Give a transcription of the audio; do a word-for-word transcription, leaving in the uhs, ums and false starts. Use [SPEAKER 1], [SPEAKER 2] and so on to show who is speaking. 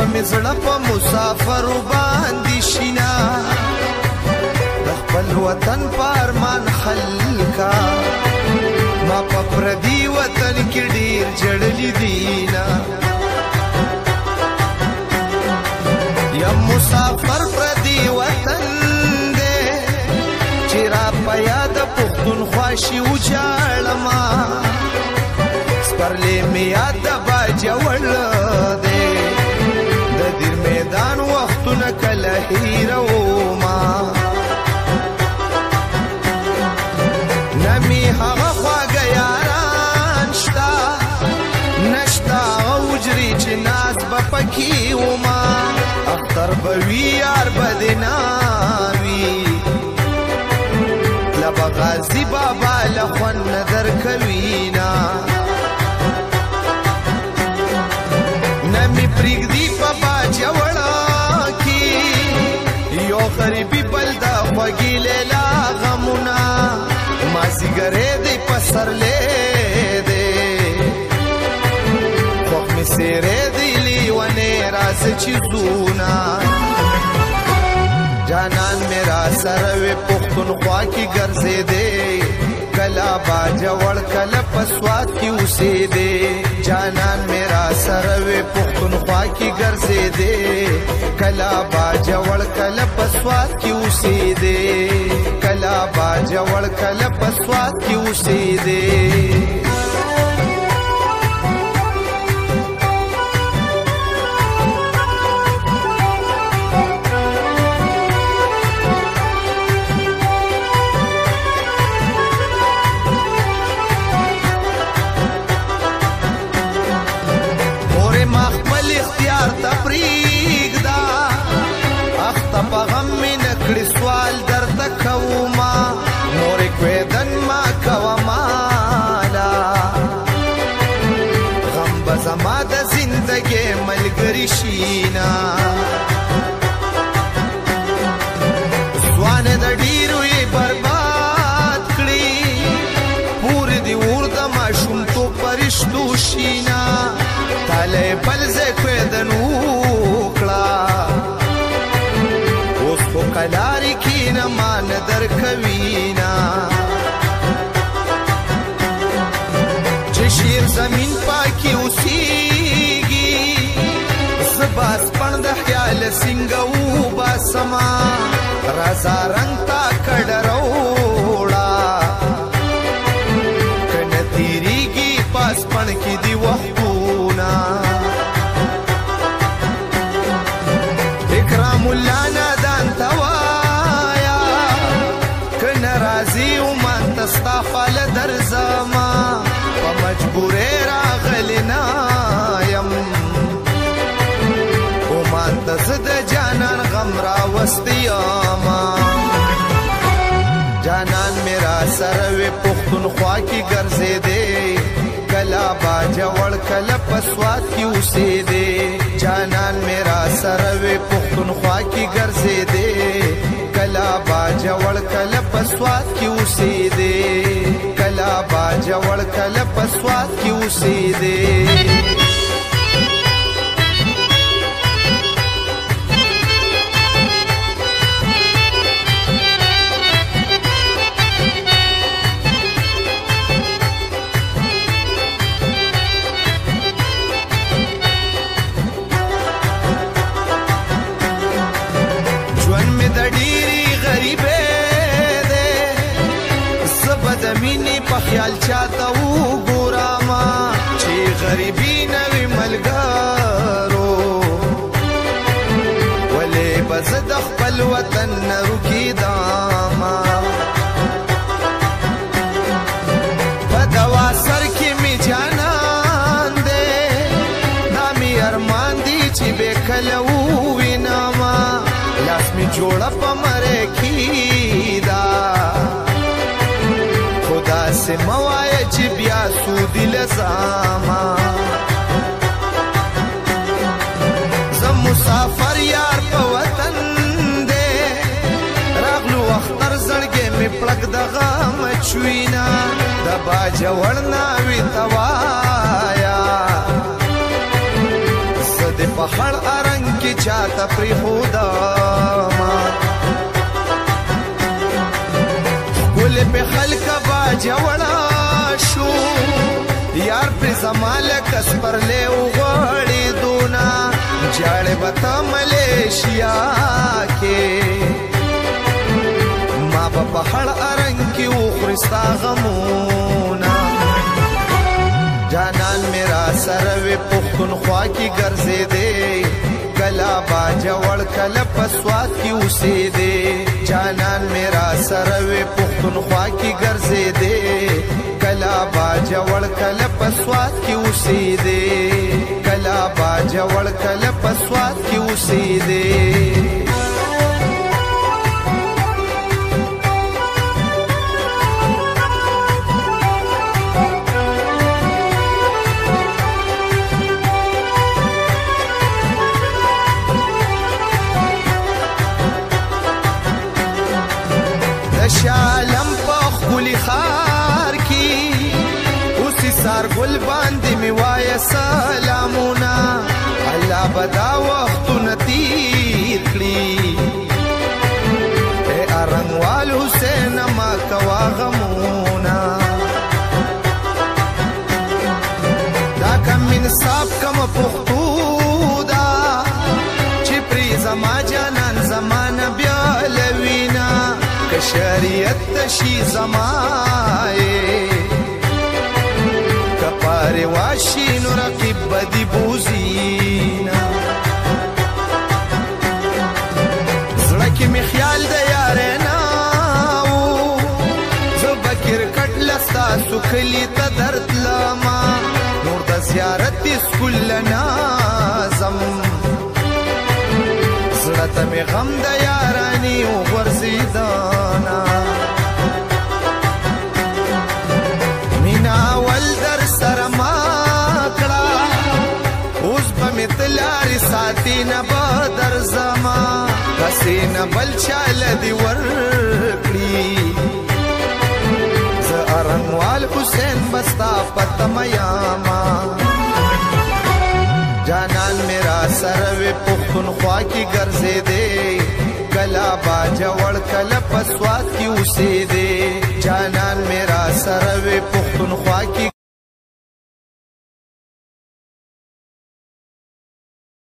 [SPEAKER 1] مې زړه په مسافرو باندې شینا د خپل وطن په ارمان خلکا ما په پردي وطن کې ډېر ژړلي دينا یا مسافر پردي وطن دې چې را په یاد پښتونخوا شي وچاړما سپرلې مې یاد باجوړ دې د دیر میدان وختونه کله هیروما نمی هغه خواږه یاران شته نشته اوجري چې ناز به پکې وما اختر به وي یار به دې ناوي لبه غازي بابا له خوند نه درکوينا نمی پریږدي په باجوړه کې یو غریبي بلده خوږې لیلا غمونه مازیګرې دی پسرلې دی خوښ مې سیرې دی لیونې راز چې زونه جانان میرا سره وې پښتونخوا کې ګرځېدې کلا باجوړ کله په سوات کې اوسېدې جانان میرا سره وې پښتونخوا کې ګرځېدې کلا باجوړ کله په سوات کې اوسېدې کلا باجوړ کله په سوات کې اوسېدې سوال درته کوما مور کویدن ما کومالا غم به زما د زندګۍ ملګری شینا ځوان د ډیرو یې برباد کړي پور دی اور د ماشومتوب پرشتو شینا تاله بل زه کویدن وکړه قلاری کی نمان در کوینا چشیر زمین پاکی اسیگی زباس پند خیال سنگو باسما رازا رنگ تا کڑروڑا کنتیریگی پاس پند کی دی وحبونا اکرام اللہ نادان توایا کن رازی ومان تستا خال در زما پا مجبوری راغلنا یم ومان تزد جانان غم را وستیاما جانان میرا سروی پختونخوا کی گرزے دے کلا باجوړ کله پسوات کی اوسېدې جانان میرا سروي پښتونخوا کی ګرځېدې کلا باجوړ کله پسوات کی اوسېدې کلا باجوړ کله پسوات کی اوسېدې خیال چاته وګوراما چې غریبي نوي ملګرو ولې بز د خپل وطن رکیداما په دوا سر کې می جانان دې دا می ارمان دي چې به کله ویناما لاس می جوړه په مره کیدا سے موای چې بیا سودی لزاما زم مسافر یار په وطن دې راغلو اختر زړګې می پړک د غم چوینا د باجوړ ناوي توایا زده پخړ ارنګ کې چاته پرېښودا ما ګل په خلک با جوړا شو یار پر زماله کس پر له وغړې دونا جاړې بتا ملیشیا کې ما په پخړ ارنګ کې وخرستا غمونا جانان میرا سروي پختونخوا کی ګرځې دے کلا باجوړ کلا پسوات کی اوسې دے جانان میرا سروي پختونخوا کی ګرځې دے کلا باجوړ کلا پسوات کی اوسې دے کلا باجوړ کلا پسوات کی اوسې دے شالم پخ گلی خار کی اسی سار گل باندې می وای سلامونا الله بدا وخت نتیر کړی اے ارنوال حسین ما کوا غمونا دا کم انصاف کم پختو دا چې پری زما جانان زمانه بیا لوینا شریعت تشی زمائے کپار واشی نو رقیب بدی بوزینا زڑکی می خیال دا یارناو زو بکر کٹ لستا سکلی تا درد لما نور دا زیارت اسکول لنازم زڑتا می غم دا یارانی و غرزیدانا مینا ول در سر ماکڑا اوز بمیتلاری ساتی نبا در زما کسی نبل چال دی ورکلی ز ارنوال حسین بستا پتمیاما جانان میرا سروي پختونخوا کی ګرځې دے کلا باجوړ کلا پسوات کی اوسې دے جانان میرا سروي پختونخوا کی